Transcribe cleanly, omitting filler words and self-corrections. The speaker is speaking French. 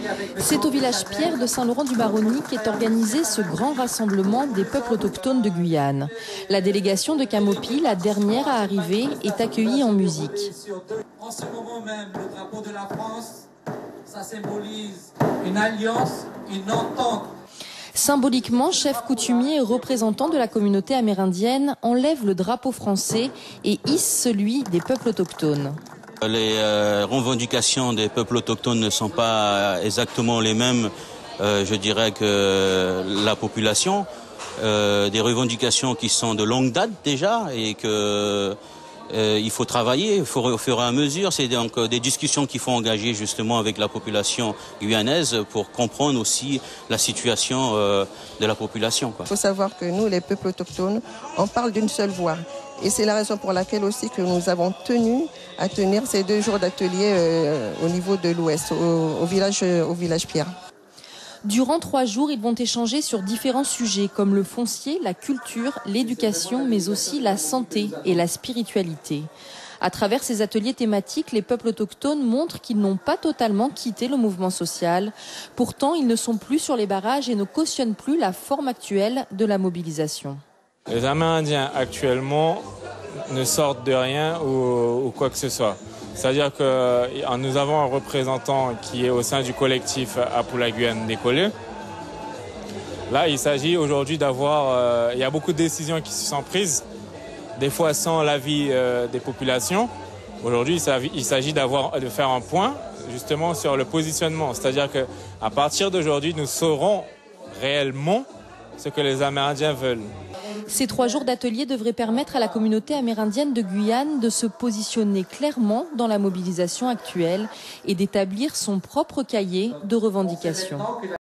C'est au village Pierre de Saint-Laurent-du-Maroni qu'est organisé ce grand rassemblement des peuples autochtones de Guyane. La délégation de Camopi, la dernière à arriver, est accueillie en musique. En ce moment même, le drapeau de la France, ça symbolise une alliance, une entente. Symboliquement, chefs coutumiers et représentants de la communauté amérindienne enlèvent le drapeau français et hissent celui des peuples autochtones. Les revendications des peuples autochtones ne sont pas exactement les mêmes, je dirais, que la population. Des revendications qui sont de longue date déjà et que il faut travailler au fur et à mesure. C'est donc des discussions qu'il faut engager justement avec la population guyanaise pour comprendre aussi la situation de la population. Il faut savoir que nous, les peuples autochtones, on parle d'une seule voix. Et c'est la raison pour laquelle aussi que nous avons tenu à tenir ces 2 jours d'atelier au niveau de l'Ouest, au village Pierre. Durant 3 jours, ils vont échanger sur différents sujets comme le foncier, la culture, l'éducation, mais aussi la santé et la spiritualité. À travers ces ateliers thématiques, les peuples autochtones montrent qu'ils n'ont pas totalement quitté le mouvement social. Pourtant, ils ne sont plus sur les barrages et ne cautionnent plus la forme actuelle de la mobilisation. Les Amérindiens actuellement ne sortent de rien ou quoi que ce soit. C'est-à-dire que nous avons un représentant qui est au sein du collectif Apula Guyane Décollé. Là, il s'agit aujourd'hui d'avoir... il y a beaucoup de décisions qui se sont prises, des fois sans l'avis des populations. Aujourd'hui, il s'agit de faire un point justement sur le positionnement. C'est-à-dire qu'à partir d'aujourd'hui, nous saurons réellement ce que les Amérindiens veulent. Ces 3 jours d'atelier devraient permettre à la communauté amérindienne de Guyane de se positionner clairement dans la mobilisation actuelle et d'établir son propre cahier de revendications.